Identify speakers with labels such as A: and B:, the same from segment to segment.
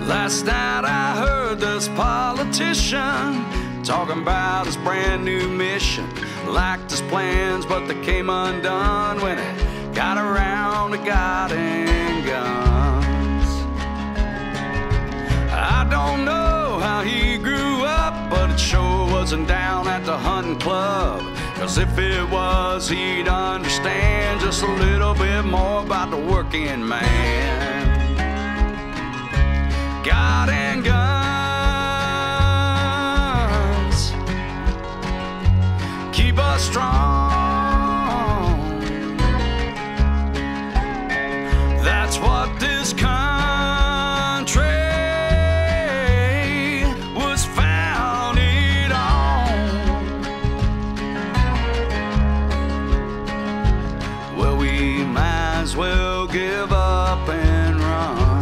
A: Last night I heard this politician talking about his brand new mission. Liked his plans, but they came undone when it got around to God and guns. I don't know how he grew up, but it sure wasn't down at the hunting club. 'Cause if it was, he'd understand just a little bit more about the working man. God and guns keep us strong. That's what this country was founded on. Well, we might as well give up and run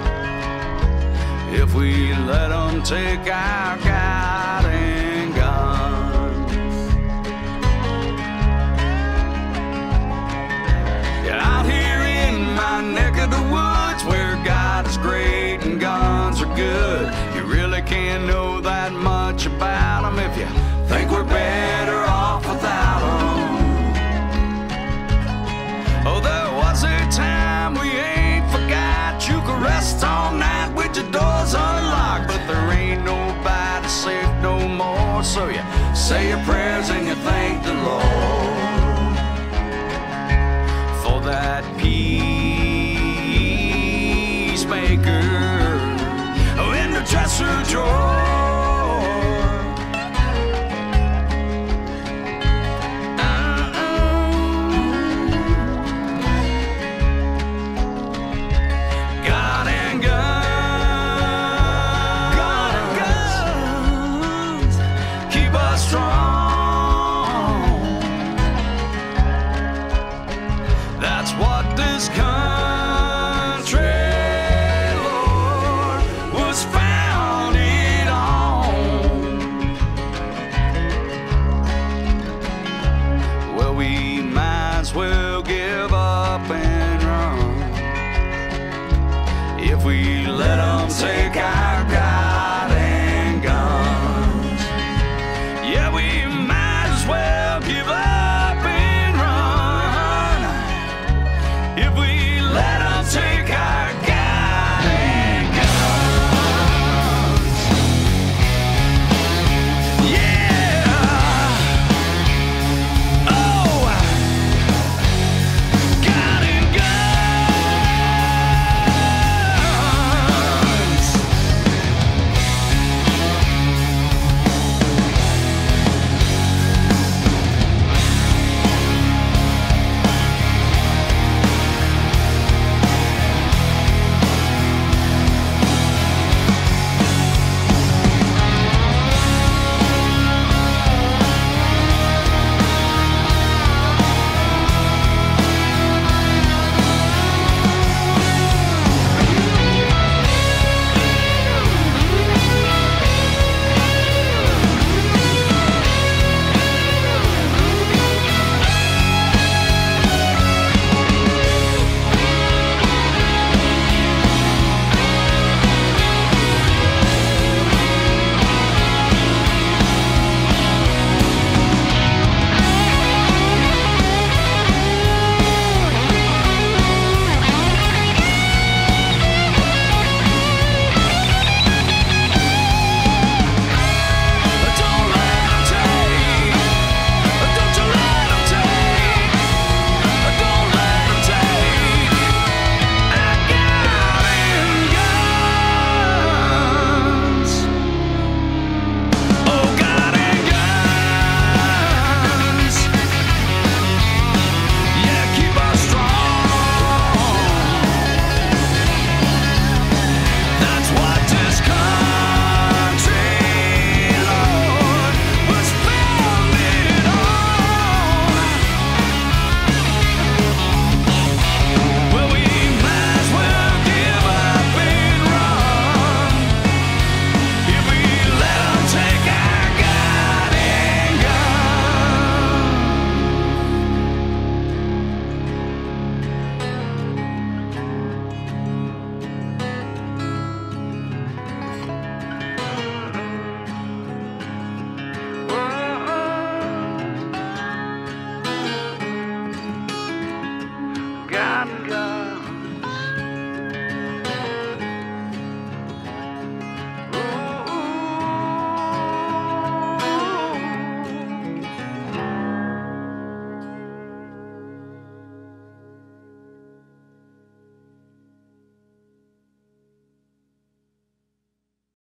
A: if we let them take our God and guns. Yeah, out here in my neck of the woods, where God is great and guns are good, you really can't know that much about them if you think we're better off without them. Oh, there was a time we ain't forgot. You could rest all night with your doors unlocked, but there ain't nobody safe no more. So you say your prayers and you thank the Lord for that peacemaker in the dresser drawer. That's what this country, Lord, was founded on. Well, we might as well give up and run if we let them take